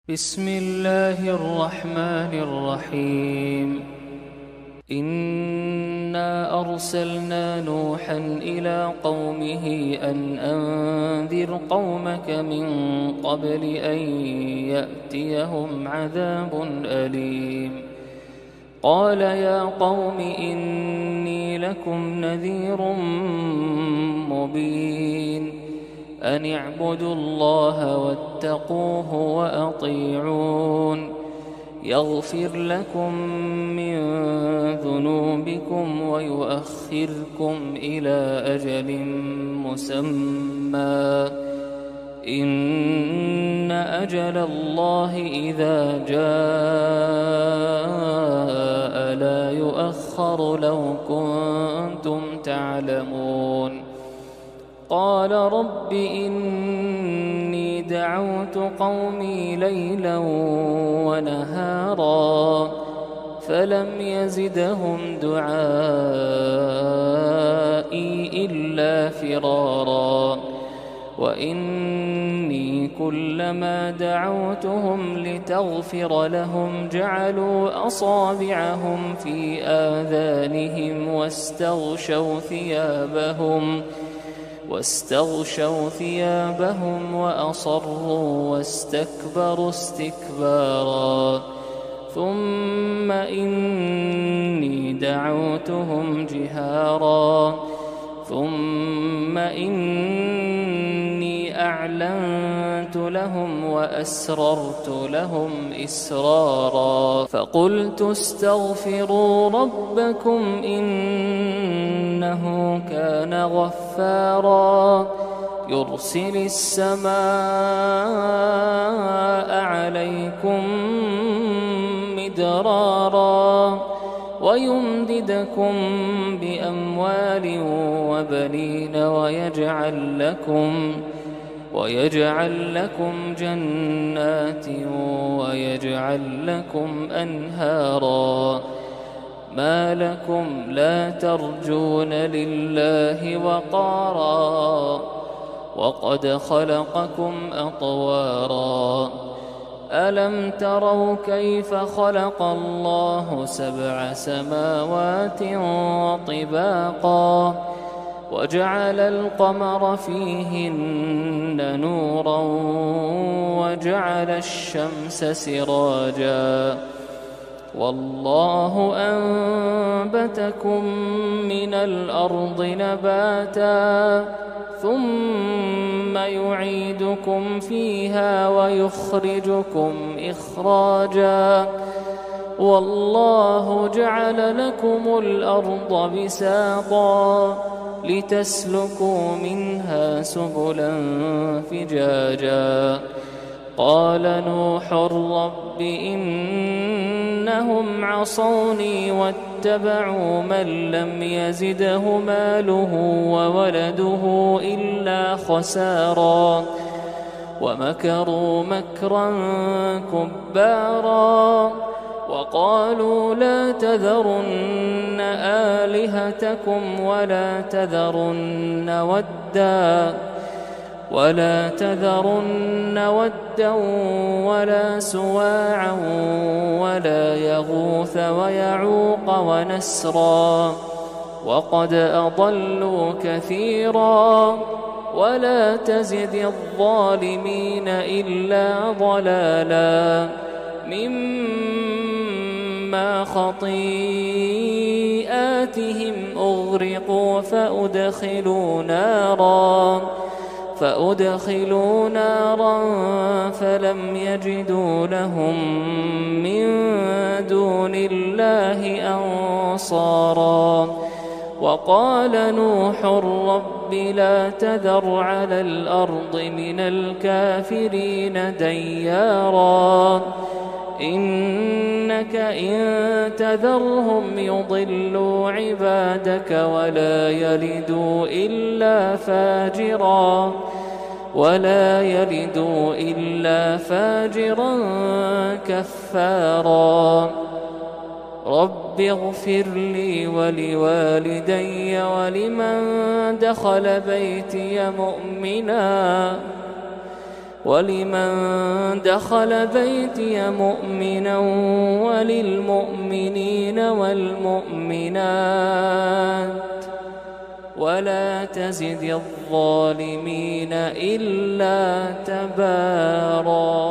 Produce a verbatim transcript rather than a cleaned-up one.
بسم الله الرحمن الرحيم. إنا أرسلنا نوحا إلى قومه أن أنذر قومك من قبل أن يأتيهم عذاب أليم. قال يا قوم إني لكم نذير مبين أن اعبدوا الله واتقوه وأطيعون يغفر لكم من ذنوبكم ويؤخركم إلى أجل مسمى إن أجل الله إذا جاء لا يؤخر لو كنتم تعلمون. قال رب إني دعوت قومي ليلا ونهارا فلم يزدهم دعائي إلا فرارا وإني كلما دعوتهم لتغفر لهم جعلوا أصابعهم في آذانهم واستغشوا ثيابهم واستغشوا ثيابهم وأصروا واستكبروا استكبارا ثم إني دعوتهم جهارا ثم إني أعلنت لهم وأسررت لهم إسرارا فقلت استغفروا ربكم إنه كان غفارا يرسل السماء عليكم مدرارا ويمددكم بأموال وبنين ويجعل لكم ويجعل لكم جنات ويجعل لكم أنهارا ما لكم لا ترجون لله وقارا وقد خلقكم أطوارا ألم تروا كيف خلق الله سبع سماوات طباقا وجعل القمر فيهن نورا وجعل الشمس سراجا والله أنبتكم من الأرض نباتا ثم يعيدكم فيها ويخرجكم إخراجا والله جعل لكم الأرض بساطا لتسلكوا منها سبلا فجاجا قال نوح رب إنهم عصوني واتبعوا من لم يزده ماله وولده إلا خسارا ومكروا مكرا كبارا وقالوا لا تذرن آلهتكم ولا تذرن ودا ولا تذرن ودا ولا سواعا ولا يغوث ويعوق ونسرا وقد أضلوا كثيرا ولا تزد الظالمين إلا ضلالا مما خطيئاتهم أغرقوا فأدخلوا نارا فأدخلوا نارا فلم يجدوا لهم من دون الله أنصارا وقال نوح رب لا تذر على الأرض من الكافرين ديارا إنك إن تذرهم يضلوا عبادك ولا يلدوا إلا فاجرا ولا يلدوا إلا فاجرا كفارا رب اغفر لي ولوالدي ولمن دخل بيتي مؤمنا ولمن دخل بيتي مؤمنا وللمؤمنين والمؤمنات ولا تزد الظالمين إلا تباراً.